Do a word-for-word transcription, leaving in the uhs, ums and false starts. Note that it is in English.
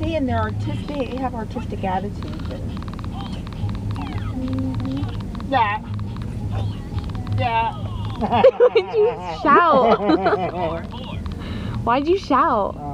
saying they're artistic. They have artistic attitudes. And... Yeah. Yeah. Why'd you shout? Why'd you shout?